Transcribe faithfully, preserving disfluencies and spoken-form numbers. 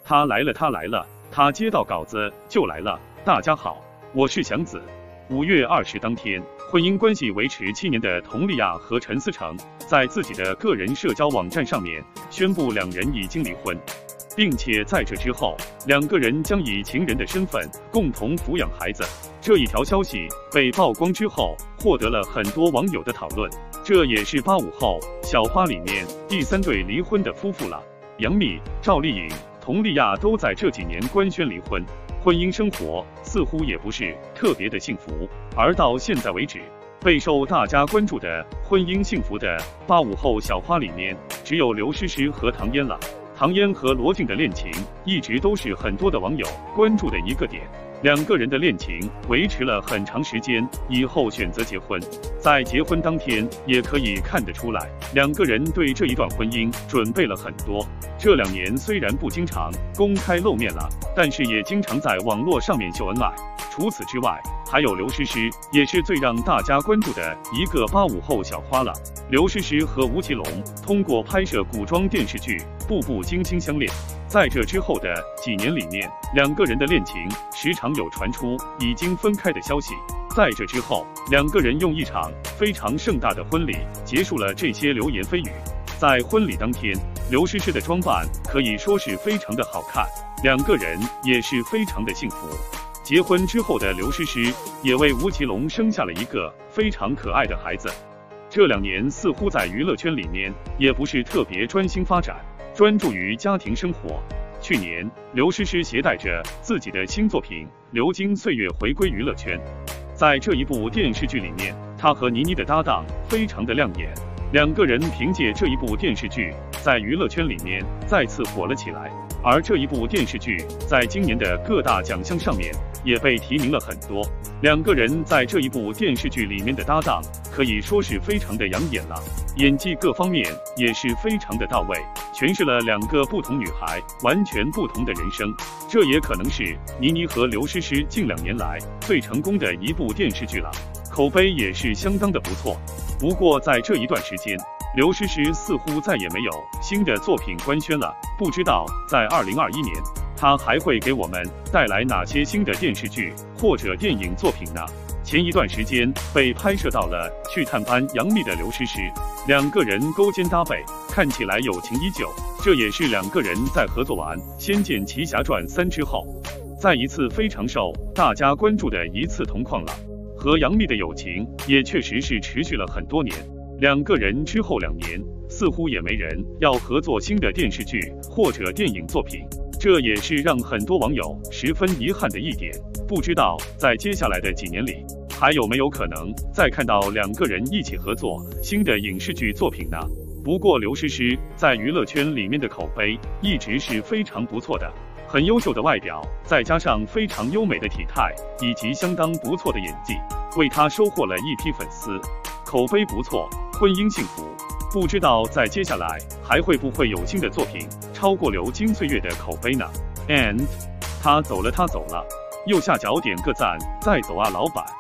他来了，他来了，他接到稿子就来了。大家好，我是祥子。五月二十当天，婚姻关系维持七年的佟丽娅和陈思诚在自己的个人社交网站上面宣布两人已经离婚，并且在这之后，两个人将以情人的身份共同抚养孩子。这一条消息被曝光之后，获得了很多网友的讨论。这也是八五后小花里面第三对离婚的夫妇了。杨幂、赵丽颖、佟丽娅都在这几年官宣离婚，婚姻生活似乎也不是特别的幸福。而到现在为止，备受大家关注的婚姻幸福的八五后小花里面，只有刘诗诗和唐嫣了。唐嫣和罗晋的恋情一直都是很多的网友关注的一个点。两个人的恋情维持了很长时间以后选择结婚，在结婚当天也可以看得出来，两个人对这一段婚姻准备了很多。这两年虽然不经常公开露面了，但是也经常在网络上面秀恩爱。除此之外，还有刘诗诗，也是最让大家关注的一个八五后小花了。刘诗诗和吴奇隆通过拍摄古装电视剧《步步惊心》相恋，在这之后的几年里面，两个人的恋情时常有传出已经分开的消息。在这之后，两个人用一场非常盛大的婚礼结束了这些流言蜚语。在婚礼当天，刘诗诗的装扮可以说是非常的好看，两个人也是非常的幸福。结婚之后的刘诗诗也为吴奇隆生下了一个非常可爱的孩子。这两年似乎在娱乐圈里面也不是特别专心发展，专注于家庭生活。去年，刘诗诗携带着自己的新作品《流金岁月》回归娱乐圈。在这一部电视剧里面，她和倪妮的搭档非常的亮眼，两个人凭借这一部电视剧在娱乐圈里面再次火了起来。而这一部电视剧在今年的各大奖项上面也被提名了很多。两个人在这一部电视剧里面的搭档可以说是非常的养眼了，演技各方面也是非常的到位，诠释了两个不同女孩完全不同的人生。这也可能是倪妮和刘诗诗近两年来最成功的一部电视剧了，口碑也是相当的不错。不过在这一段时间，刘诗诗似乎再也没有新的作品官宣了，不知道在二零二一年她还会给我们带来哪些新的电视剧或者电影作品呢？前一段时间被拍摄到了去探班杨幂的刘诗诗，两个人勾肩搭背，看起来友情依旧。这也是两个人在合作完《仙剑奇侠传三》之后，再一次非常受大家关注的一次同框了。和杨幂的友情也确实是持续了很多年。两个人之后两年似乎也没人要合作新的电视剧或者电影作品，这也是让很多网友十分遗憾的一点。不知道在接下来的几年里，还有没有可能再看到两个人一起合作新的影视剧作品呢？不过刘诗诗在娱乐圈里面的口碑一直是非常不错的，很优秀的外表，再加上非常优美的体态以及相当不错的演技，为她收获了一批粉丝，口碑不错，婚姻幸福。不知道在接下来还会不会有新的作品超过《流金岁月》的口碑呢 ？And 他走了，他走了，右下角点个赞，再走啊，老板。